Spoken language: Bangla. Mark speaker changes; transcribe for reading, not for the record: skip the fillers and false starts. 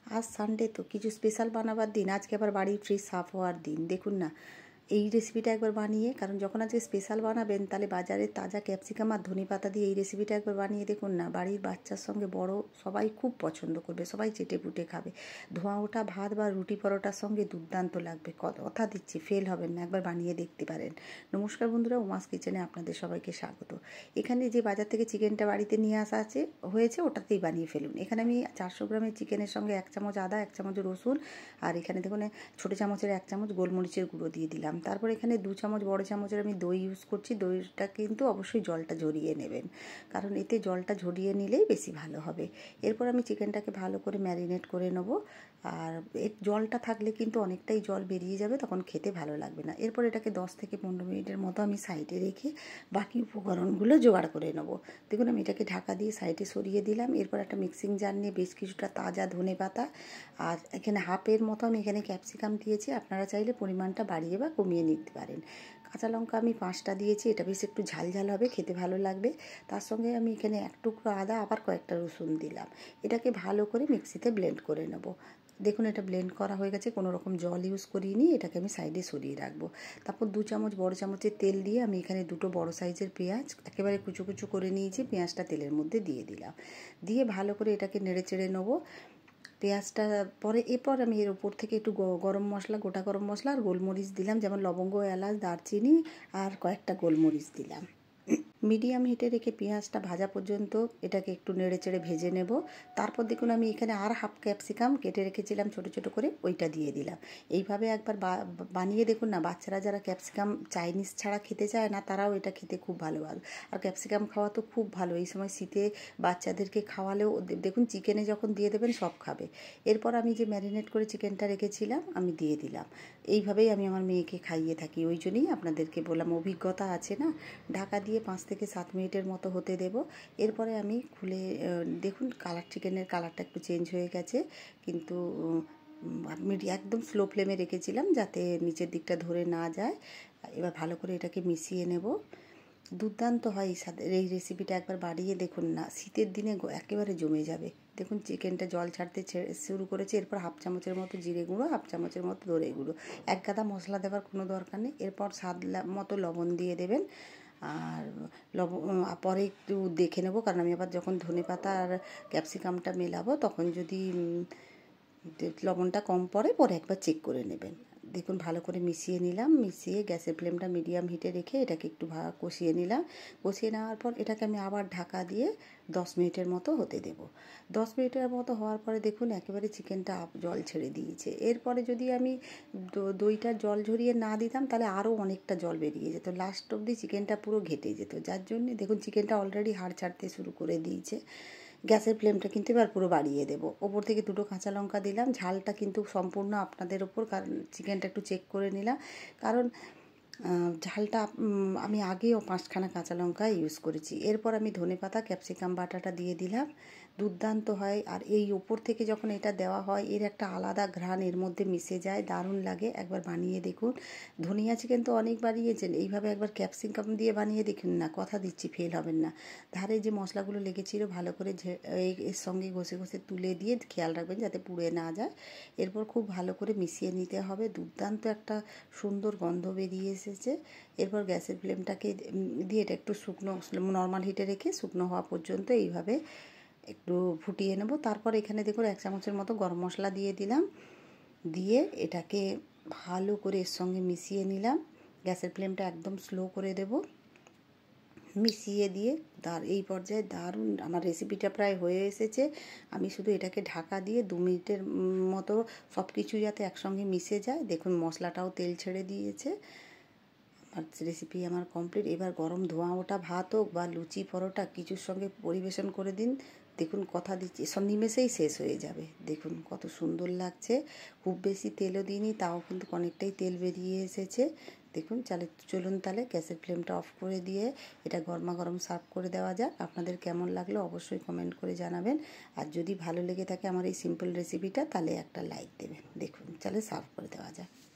Speaker 1: আজ সানডে তো কিছু স্পেশাল বানাবার দিন, আজকে আবার বাড়ির ফ্রিজ সাফ হওয়ার দিন। দেখুন না এই রেসিপিটা একবার বানিয়ে, কারণ যখন আজকে স্পেশাল বানাবেন তাহলে বাজারে তাজা ক্যাপসিকাম আর ধনেপাতা দিয়ে এই রেসিপিটা একবার বানিয়ে দেখুন না, বাড়ির বাচ্চার সঙ্গে বড় সবাই খুব পছন্দ করবে, সবাই চেটে পুটে খাবে। ধোঁয়া ওঠা ভাত বা রুটি পরোটার সঙ্গে দুর্দান্ত লাগবে, কথা দিচ্ছি ফেল হবেন না, একবার বানিয়ে দেখতে পারেন। নমস্কার বন্ধুরা, উমাস কিচেনে আপনাদের সবাইকে স্বাগত। এখানে যে বাজার থেকে চিকেনটা বাড়িতে নিয়ে আসা হয়েছে ওটাতেই বানিয়ে ফেলুন। এখানে আমি 400 গ্রামের চিকেনের সঙ্গে 1 চামচ আদা, 1 চামচ রসুন আর এখানে দেখুন ছোটো চামচের 1 চামচ গোলমরিচের গুঁড়ো দিয়ে দিলাম। তারপর এখানে 2 চামচ বড় চামচের আমি দই ইউজ করছি। দইটা কিন্তু অবশ্যই জলটা ঝরিয়ে নেবেন, কারণ এতে জলটা ঝরিয়ে নিলেই বেশি ভালো হবে। এরপর আমি চিকেনটাকে ভালো করে ম্যারিনেট করে নেব। আর এর জলটা থাকলে কিন্তু অনেকটাই জল বেরিয়ে যাবে, তখন খেতে ভালো লাগবে না। এরপর এটাকে 10 থেকে 15 মিনিটের মতো আমি সাইডে রেখে বাকি উপকরণগুলো জোগাড় করে নেব। দেখুন আমি এটাকে ঢাকা দিয়ে সাইডে সরিয়ে দিলাম। এরপর একটা মিক্সিং জার নিয়ে বেশ কিছুটা তাজা ধনেপাতা আর এখানে হাফের মতো আমি এখানে ক্যাপসিকাম দিয়েছি। আপনারা চাইলে পরিমাণটা বাড়িয়ে বা কমিয়ে নিতে পারেন। কাঁচা লঙ্কা আমি 5টা দিয়েছি, এটা বেশ একটু ঝাল ঝাল হবে, খেতে ভালো লাগবে। তার সঙ্গে আমি এখানে 1 টুকরো আদা আবার কয়েকটা রসুন দিলাম। এটাকে ভালো করে মিক্সিতে ব্লেন্ড করে নেব। দেখুন এটা ব্লেন্ড করা হয়ে গেছে, কোনো রকম জল ইউজ করিনি। এটাকে আমি সাইডে সরিয়ে রাখবো। তারপর 2 চামচ বড় চামচের তেল দিয়ে আমি এখানে 2টো বড় সাইজের পেঁয়াজ একেবারে কুচো কুচো করে নিয়েছি। পেঁয়াজটা তেলের মধ্যে দিয়ে দিলাম, দিয়ে ভালো করে এটাকে নেড়ে চেড়ে নেবো পেঁয়াজটা। এরপর আমি এর উপর থেকে একটু গরম মশলা, গোটা গরম মশলা আর গোলমরিচ দিলাম, যেমন লবঙ্গ, এলাচ, দারচিনি আর কয়েকটা গোলমরিচ দিলাম। মিডিয়াম হিটে রেখে পেঁয়াজটা ভাজা পর্যন্ত এটাকে একটু নেড়ে চেড়ে ভেজে নেব। তারপর দেখুন আমি এখানে আর হাফ ক্যাপসিকাম কেটে রেখেছিলাম ছোটো ছোটো করে, ওইটা দিয়ে দিলাম। এইভাবে একবার বানিয়ে দেখুন না, বাচ্চারা যারা ক্যাপসিকাম চাইনিজ ছাড়া খেতে চায় না তারাও এটা খেতে খুব ভালোবাসে। আর ক্যাপসিকাম খাওয়া তো খুব ভালো, এই সময় শীতে বাচ্চাদেরকে খাওয়ালেও দেখুন চিকেনে যখন দিয়ে দেবেন সব খাবে। এরপর আমি যে ম্যারিনেট করে চিকেনটা রেখেছিলাম আমি দিয়ে দিলাম। এইভাবেই আমি আমার মেয়েকে খাইয়ে থাকি, ওই জন্যই আপনাদেরকে বললাম, অভিজ্ঞতা আছে না। ঢাকা দিয়ে 5 থেকে 7 মিনিটের মতো হতে দেব। এরপরে আমি খুলে দেখুন চিকেনের কালারটা একটু চেঞ্জ হয়ে গেছে, কিন্তু আমি একদম স্লো ফ্লেমে রেখেছিলাম যাতে নিচের দিকটা ধরে না যায়। এবার ভালো করে এটাকে মিশিয়ে নেব। দুর্দান্ত হয় এই রেসিপিটা, একবার বাড়িয়ে দেখুন না, শীতের দিনে একেবারে জমে যাবে। দেখুন চিকেনটা জল ছাড়তে শুরু করেছে। এরপর হাফ চামচের মতো জিরে গুঁড়ো, হাফ চামচের মতো ধনে গুঁড়ো, 1 গাদা মশলা দেওয়ার কোনো দরকার নেই। এরপর স্বাদ মতো লবণ দিয়ে দেবেন। আর পরে একটু দেখে নেব, কারণ আমি আবার যখন ধনেপাতা আর ক্যাপসিকামটা মেলাবো তখন যদি লবণটা কম পরে একবার চেক করে নেবেন। দেখুন ভালো করে মিশিয়ে নিলাম, মিশিয়ে গ্যাসের ফ্লেমটা মিডিয়াম হিটে রেখে এটাকে একটু কষিয়ে নিলাম। কষিয়ে নেওয়ার পর এটাকে আমি আবার ঢাকা দিয়ে 10 মিনিটের মতো হতে দেব। 10 মিনিটের মতো হওয়ার পরে দেখুন একেবারে চিকেনটা জল ছেড়ে দিয়েছে। এরপরে যদি আমি দইটা জল ঝরিয়ে না দিতাম তাহলে আরও অনেকটা জল বেরিয়ে যেত, লাস্ট অবধি চিকেনটা পুরো ঘেটে যেত। যার জন্যে দেখুন চিকেনটা অলরেডি হাড় ছাড়তে শুরু করে দিয়েছে। গ্যাসের ফ্লেমটা কিন্তু এবার পুরো বাড়িয়ে দেবো। ওপর থেকে 2টো কাঁচা লঙ্কা দিলাম। ঝালটা কিন্তু সম্পূর্ণ আপনাদের ওপর, কারণ চিকেনটা একটু চেক করে নিলাম, কারণ ঝালটা আমি আগেও 5খানা কাঁচা লঙ্কা ইউজ করেছি। এরপর আমি ধনেপাতা ক্যাপসিকাম বাটাটা দিয়ে দিলাম। দুর্দান্ত হয়। আর এই ওপর থেকে যখন এটা দেওয়া হয় এর একটা আলাদা ঘ্রাণ এর মধ্যে মিশে যায়, দারুণ লাগে। একবার বানিয়ে দেখুন। ধনিয়া চিকেন তো অনেক বানিয়েছেন, এইভাবে একবার ক্যাপসিকাম দিয়ে বানিয়ে দেখুন না, কথা দিচ্ছি ফেল হবেন না। ধারে যে মশলাগুলো লেগেছিল ভালো করে এর সঙ্গে ঘষে ঘষে তুলে দিয়ে খেয়াল রাখবেন যাতে পুড়ে না যায়। এরপর খুব ভালো করে মিশিয়ে নিতে হবে। দুর্দান্ত একটা সুন্দর গন্ধ বেরিয়ে এসেছে। এরপর গ্যাসের ফ্লেমটাকে দিয়ে এটা একটু শুকনো নর্মাল হিটে রেখে শুকনো হওয়া পর্যন্ত এইভাবে একটু ফুটিয়ে নেব। তারপর এখানে দেখুন 1 চামচের মতো গরম মশলা দিয়ে দিলাম, দিয়ে এটাকে ভালো করে এর সঙ্গে মিশিয়ে নিলাম। গ্যাসের ফ্লেমটা একদম স্লো করে দেব। মিশিয়ে দিয়ে এই পর্যায়ে দারুণ আমার রেসিপিটা প্রায় হয়ে এসেছে। আমি শুধু এটাকে ঢাকা দিয়ে 2 মিনিটের মতো সব কিছু যাতে একসঙ্গে মিশে যায়। দেখুন মশলাটাও তেল ছেড়ে দিয়েছে। আর রেসিপি আমার কমপ্লিট। এবার গরম ধোঁয়া ওঠা ভাত হোক বা লুচি পরোটা কিছুর সঙ্গে পরিবেশন করে দিন। দেখুন কথা দিচ্ছি সব নিমেষেই শেষ হয়ে যাবে। দেখুন কত সুন্দর লাগছে। খুব বেশি তেলও দিইনি, তাও কিন্তু অনেকটাই তেল বেরিয়ে এসেছে। দেখুন চলুন তাহলে গ্যাসের ফ্লেমটা অফ করে দিয়ে এটা গরমা গরম সার্ভ করে দেওয়া যাক। আপনাদের কেমন লাগলো অবশ্যই কমেন্ট করে জানাবেন। আর যদি ভালো লেগে থাকে আমার এই সিম্পল রেসিপিটা তাহলে একটা লাইক দেবেন। দেখুন চলে সার্ভ করে দেওয়া যাক।